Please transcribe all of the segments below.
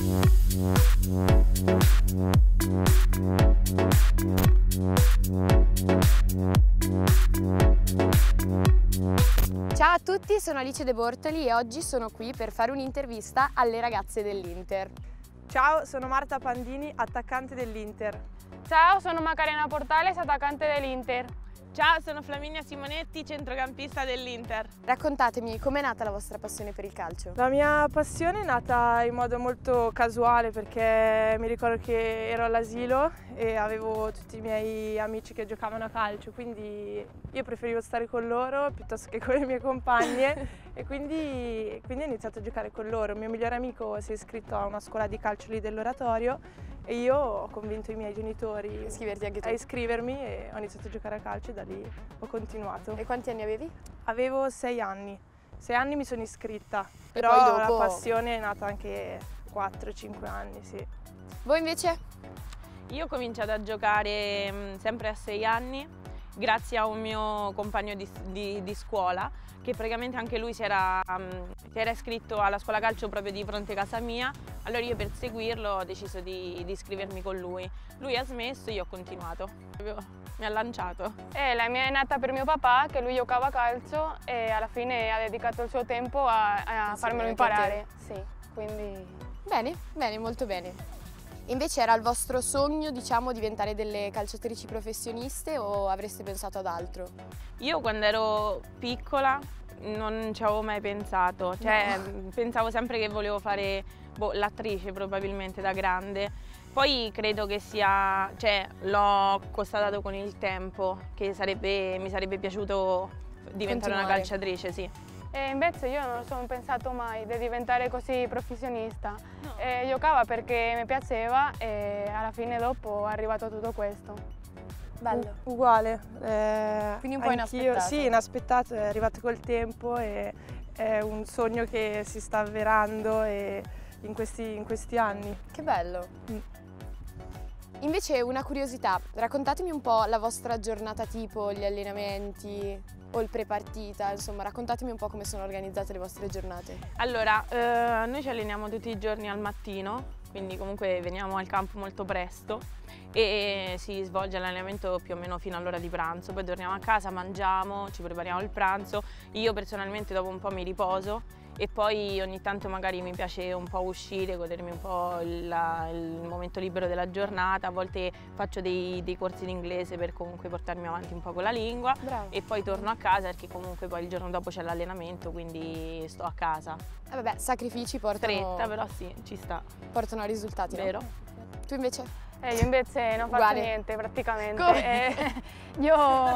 Ciao a tutti, sono Alice De Bortoli e oggi sono qui per fare un'intervista alle ragazze dell'Inter. Ciao, sono Marta Pandini, attaccante dell'Inter. Ciao, sono Macarena Portales, attaccante dell'Inter. Ciao, sono Flaminia Simonetti, centrocampista dell'Inter. Raccontatemi, com'è nata la vostra passione per il calcio? La mia passione è nata in modo molto casuale perché mi ricordo che ero all'asilo e avevo tutti i miei amici che giocavano a calcio, quindi io preferivo stare con loro piuttosto che con le mie compagne e quindi ho iniziato a giocare con loro. Il mio migliore amico si è iscritto a una scuola di calcio lì dell'Oratorio e io ho convinto i miei genitori a iscrivermi e ho iniziato a giocare a calcio e da lì ho continuato. E quanti anni avevi? Avevo 6 anni. 6 anni mi sono iscritta, però poi dopo... la passione è nata anche 4-5 anni, sì. Voi invece? Io ho cominciato a giocare sempre a 6 anni grazie a un mio compagno di scuola che praticamente anche lui si era iscritto alla scuola calcio proprio di fronte a casa mia. Allora io per seguirlo ho deciso di iscrivermi con lui. Lui ha smesso e io ho continuato, mi ha lanciato. La mia è nata per mio papà, che lui giocava a calcio e alla fine ha dedicato il suo tempo a farmelo imparare. Sì, quindi... Bene, bene, molto bene. Invece era il vostro sogno, diciamo, diventare delle calciatrici professioniste o avreste pensato ad altro? Io quando ero piccola non ci avevo mai pensato, cioè pensavo sempre che volevo fare l'attrice probabilmente da grande. Poi credo che sia, cioè l'ho constatato con il tempo che mi sarebbe piaciuto diventare una calciatrice, sì. E invece io non ho pensato mai di diventare così professionista. No. Giocava perché mi piaceva e alla fine dopo è arrivato tutto questo. Bello. Uguale. Quindi un po' inaspettato. Sì, inaspettato, è arrivato col tempo e è un sogno che si sta avverando in questi anni. Che bello. Invece una curiosità, raccontatemi un po' la vostra giornata tipo, gli allenamenti o il pre-partita, insomma raccontatemi un po' come sono organizzate le vostre giornate. Allora, noi ci alleniamo tutti i giorni al mattino, quindi comunque veniamo al campo molto presto e si svolge l'allenamento più o meno fino all'ora di pranzo, poi torniamo a casa, mangiamo, ci prepariamo il pranzo, io personalmente dopo un po' mi riposo e poi ogni tanto magari mi piace un po' uscire, godermi un po' il momento libero della giornata, a volte faccio dei corsi di inglese per comunque portarmi avanti un po' con la lingua. Bravo. E poi torno a casa perché comunque poi il giorno dopo c'è l'allenamento, quindi sto a casa. Vabbè, sacrifici portano... Stretta, però sì, ci sta. Portano a risultati, Vero? no? Tu invece? Io invece non faccio Uguale. niente praticamente. Io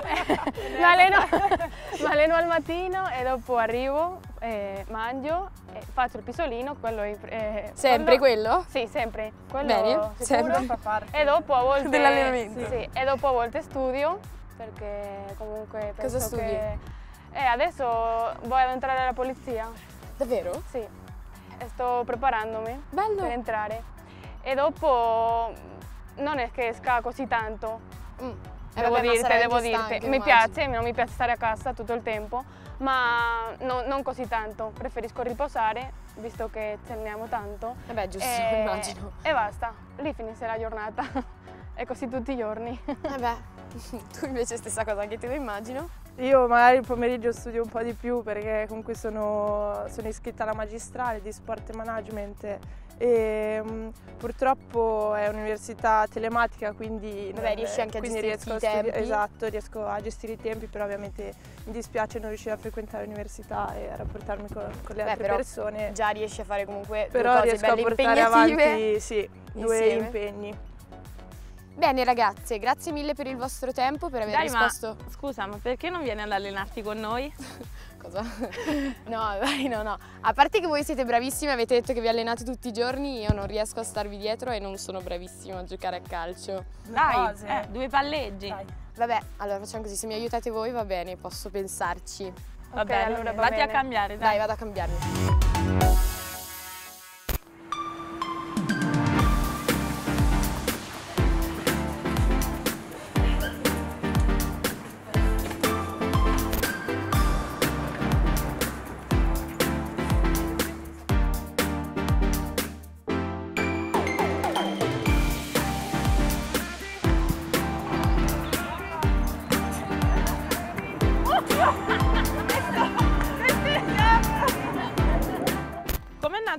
mi alleno al mattino e dopo arrivo, mangio, faccio il pisolino, Sempre quello? Sì, sempre. Quello Bene, sicuro. sempre. Fa parte E dopo a volte... dell'allenamento. Sì, e dopo a volte studio, perché comunque penso Cosa studi? che... adesso voglio entrare alla polizia. Davvero? Sì, e sto preparandomi Bello. per entrare. E dopo non è che esca così tanto, devo dirti, mi piace, non mi piace stare a casa tutto il tempo, ma non così tanto, preferisco riposare, visto che ci alleniamo tanto. Vabbè, giusto, immagino. E basta, lì finisce la giornata, è così tutti i giorni. Vabbè, tu invece stessa cosa anche tu, immagino? Io magari il pomeriggio studio un po' di più perché comunque sono iscritta alla magistrale di sport e management e purtroppo è un'università telematica, quindi riesci anche a gestire i tempi. Esatto, riesco a gestire i tempi, però ovviamente mi dispiace non riuscire a frequentare l'università e a rapportarmi con le altre persone. Già riesci a fare comunque però due cose riesco a belle portare impegnative. avanti due insieme. impegni. Bene ragazze, grazie mille per il vostro tempo, per aver risposto... Ma scusa, ma perché non vieni ad allenarti con noi? Cosa? No, dai, no. A parte che voi siete bravissime, avete detto che vi allenate tutti i giorni, io non riesco a starvi dietro e non sono bravissima a giocare a calcio. Dai, due palleggi. Dai. Vabbè, allora facciamo così, se mi aiutate voi va bene, posso pensarci. Va bene, allora va vatti a bene. cambiare, Dai, dai. vado a cambiarmi.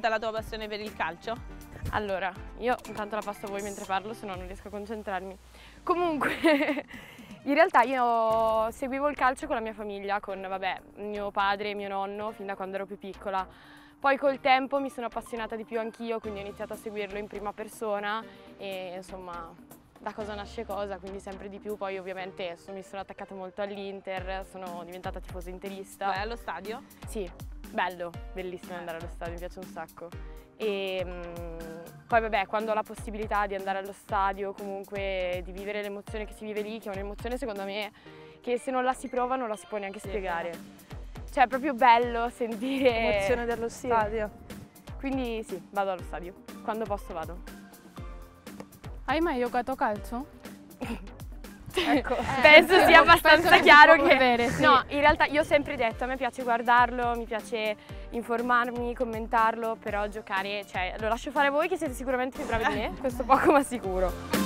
nata la tua passione per il calcio? Allora, io intanto la passo a voi mentre parlo, se no non riesco a concentrarmi. Comunque, in realtà io seguivo il calcio con la mia famiglia, con vabbè, mio padre e mio nonno, fin da quando ero più piccola. Poi col tempo mi sono appassionata di più anch'io, quindi ho iniziato a seguirlo in prima persona e insomma, da cosa nasce cosa, quindi sempre di più. Poi ovviamente mi sono attaccata molto all'Inter, sono diventata tifosa interista. Vai allo stadio? Sì, bello, bellissimo andare allo stadio, mi piace un sacco. E poi vabbè, quando ho la possibilità di andare allo stadio, comunque di vivere l'emozione che si vive lì, che è un'emozione secondo me che se non la si prova non la si può neanche spiegare. Cioè è proprio bello sentire L'emozione dello stadio. Quindi sì, vado allo stadio, quando posso vado. Hai mai giocato a calcio? Ecco, penso sia abbastanza chiaro che... Bere, sì. No, in realtà io ho sempre detto, a me piace guardarlo, mi piace informarmi, commentarlo, però giocare, cioè lo lascio fare a voi che siete sicuramente più bravi di me, questo poco ma sicuro.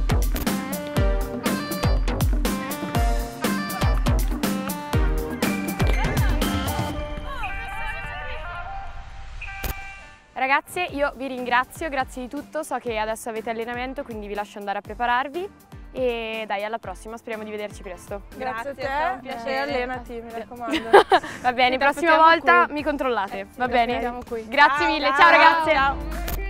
Ragazze, io vi ringrazio, grazie di tutto, so che adesso avete allenamento, quindi vi lascio andare a prepararvi e dai, alla prossima, speriamo di vederci presto. Grazie a te, è stato un piacere. e allenati, mi raccomando. Va bene, Ti prossima aspettiamo volta qui. mi controllate, va Ti bene? aspettiamo qui. Grazie mille, ciao ragazze! Ciao.